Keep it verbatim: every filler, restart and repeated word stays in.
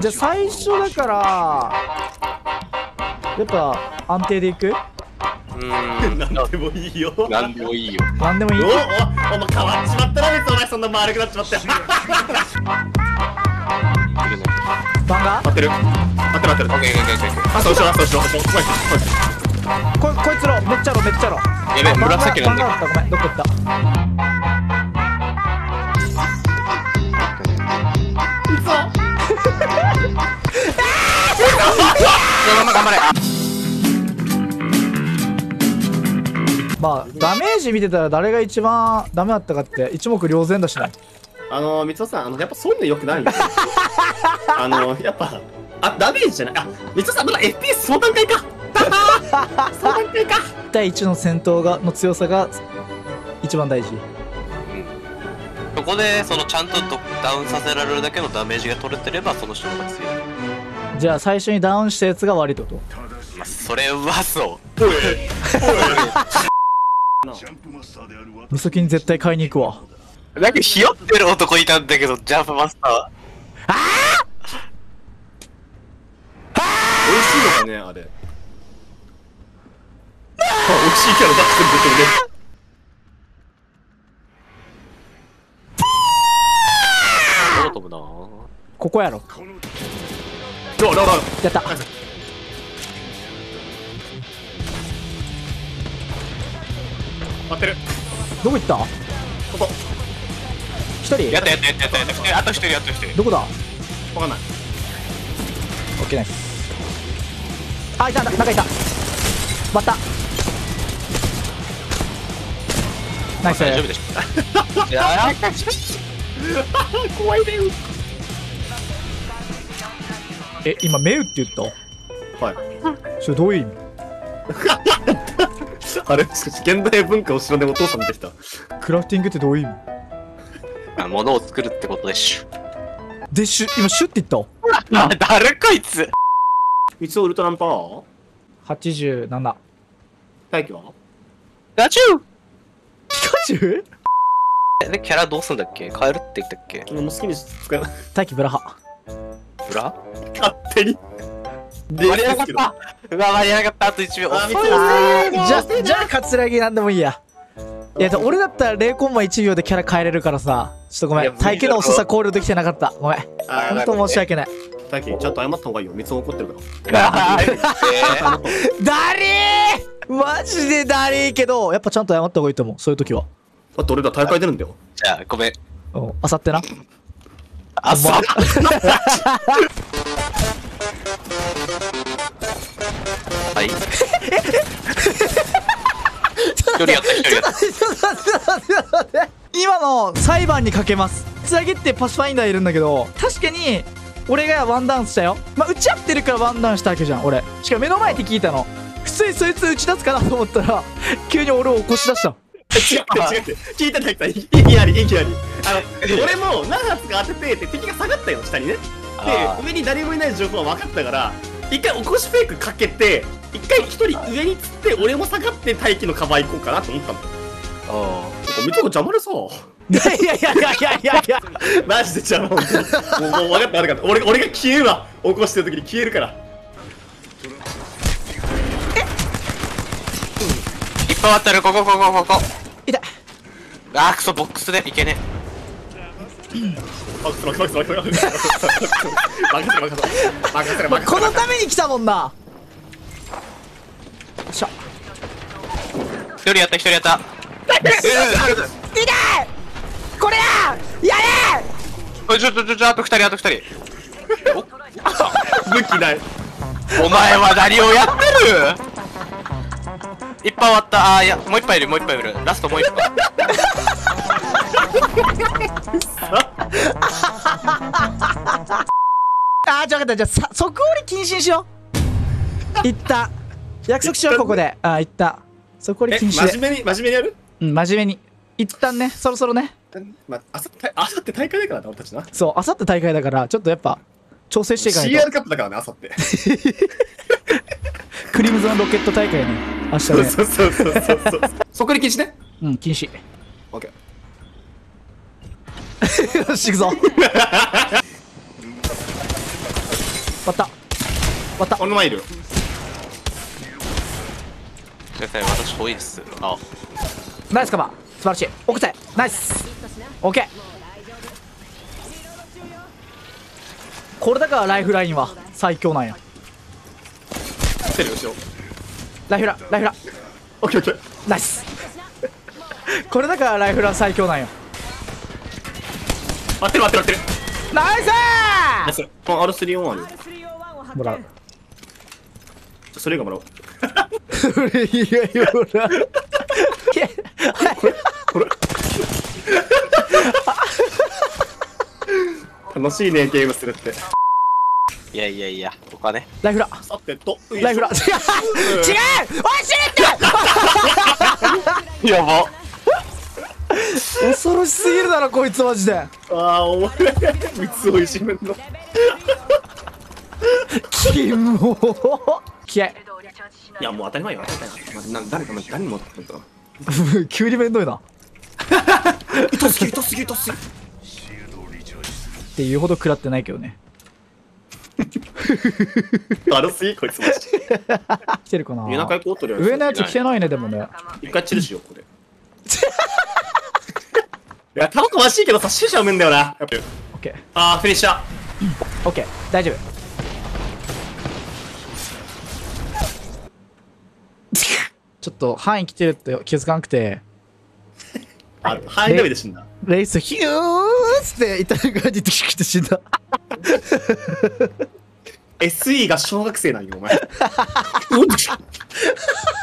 じゃあ最初だからやっぱ安定でいく。 うーん、 なんでもいいよ。 なんでもいいよ。 なんでもいい。 おお、お前変わっちまったな、別にお前そんな丸くなっちまったよ。 バンガ待ってる待ってる待ってる。 オッケーオッケーオッケー。 あ、そうしろ、そうしろ、そうしろ。 ここいつらめっちゃろめっちゃろ。 やべえ、紫なんだ。 バンガだった。ごめん、どこ行った。 頑張れ。 まあダメージ見てたら誰が一番ダメだったかって一目瞭然だしね。 あの、みつおさん、あの、やっぱそういうの良くないんですよ。あの、やっぱ、あ、ダメージじゃない。あ、みつおさん、まだ エフピーエス その段階か。その段階か。 いち対いちの戦闘がの強さが一番大事。 そこでそのちゃんとダウンさせられるだけのダメージが取れてればその人が強い。 じゃあ最初にダウンしたやつが悪いってこと。 まあ、それはそう。 みそきに絶対買いに行くわ。 なんかひよってる男いたんだけど、ジャンプマスターは。 あ美味しいのかね、あれ。あ、美味しいキャラ出してるんですよね。 どう飛ぶなぁ。 ここやろ。 どうどうどう。 やった。 待ってる。 どこ行った。 ここ。 一人。 やったやったやったやったやった。あと一人あと一人。 どこだ。 わかんない。 オッケーナイス。あ、いた、中いた。割った。ナイス。 大丈夫でしょ。いや怖いね。 え、今メウって言った。 はい。 それどういう意味。 あれ、現代文化を知らないお父さん見てきた。 クラフティングってどういう意味。 あ、物を作るってことでしょ。 でシュ今シュって言っあ、誰こいつ。 みつおウルトランパワーたはちじゅうなな。 大輝はガチュー。 ピカチュウ。 で、キャラどうすんだっけ。変えるって言ったっけ。 もう好きに使えない。 大輝ブラハ。 ブラ勝手に。 間に合わなかった。うわ、間に合わなかった。あといちびょう。 あ、みつおあーじゃじゃあカツラギなんでもいいや。いや俺だったらゼロコンマいちびょうでキャラ変えれるからさ。ちょっとごめん。 いや大輝の遅さ考慮できてなかった。ごめん。 あーほんと申し訳ない。 大輝、ちゃんと謝った方がいいよ。みつお怒ってるから。 あーえだりーマジでだりーけど、やっぱちゃんと謝った方がいいと思う。そういう時は。 だって俺ら大会出るんだよ。 ーじゃあ、ごめん。 うん。あさってな。 あ、そう。はい。一人やった一人やった。 今の裁判にかけます。つなげってパスファインダーいるんだけど、確かに俺がワンダウンしたよ。まあ打ち合ってるからワンダウンしたわけじゃん俺。しかも目の前って聞いたの。普通にそいつ打ち出すかなと思ったら急に俺を起こし出した。 違う違う違う。聞いてないからいきなりいきなり。あの俺も何発か当ててって敵が下がったよ下にね。で上に誰もいない情報は分かったから一回起こしフェイクかけて一回一人上に釣って俺も下がって大輝のカバー行こうかなと思ったの。 あみつお邪魔でさ。 いやいやいやいやいやいやいや。 マジで邪魔本当に。もうもう分かった分かった。俺俺が消えるわ。起こしてる時に消えるから。 いっぱいあったる。ここここここ。 痛い。 あーくそボックスでいけね任せろ任せろ任せろ任せろ任せろ任せろ任せろ。 このために来たもんな。よっしゃ。 一人やった一人やった。 痛いこれややれおいちょちょちょちょあと二人あと二人。 武器ない。 お前は何をやってる。いっぱい終わった。あーいやもう一杯いるもう一杯いる。ラストもう一杯。 あーじゃあ分かった。じゃあさ即折り禁止にしよう。いった約束しようここで。あーいった即折りえ、 禁止で。 真面目に真面目にやる？ うん真面目に一旦ねそろそろね。 まあさってあさって大会だからな俺たちな。 そうあさって大会だからちょっとやっぱ調整していかないと。 シーアール カップだからねあさって。 クリムゾンロケット大会ね明日ね。 そうそうそうそうそう。そこで禁止ね。 うん禁止。 オッケー。 よし行くぞ。 割った割った。 俺の前いるよ。 先生、私遠いです。あ、 ナイスカバー、素晴らしい。奥手、ナイス。オッケー。これだからライフラインは最強なんや。 来てるよ、後ろ。 ライフラライフラオッケーオッケー。 ナイス。これだからライフラ最強なんよ。 待ってる待ってる待ってる。 ナイスナイス。この アールスリーオン あるよ。 ー。もらう。 それがもらおう。 いやいやほら。 これ楽しいね、ゲームするって。 いやいやいや、ここはね。 ライフラさてと、 ライフラ違う違うおい死ねってやば。 恐ろしすぎるだろこいつマジで。 ああ、お前、三つをいじめんの。 キモ気合い。 いや、もう当たり前よ、当たり前よ。な、誰か、誰にも当たったのか。 急にめんどいな。 痛すぎる、痛すぎる、痛すぎる。 っていうほど食らってないけどね。 悪すぎ、こいつマジで。 来てるかな。 上中行こうとりあえず上のやつ来てないねでもね。 一回チルしよう、これ。いや、タバコ欲しいけどさ、死者埋めんだよな。やっぱり。 オッケーあー、フィニッシャー。 オッケー大丈夫。ちょっと範囲来てるって気づかなくて。 あ、範囲ダメで死んだ。 レースヒューッっていた感じで来て死んだ。 エスイー が小学生なんよ、お前。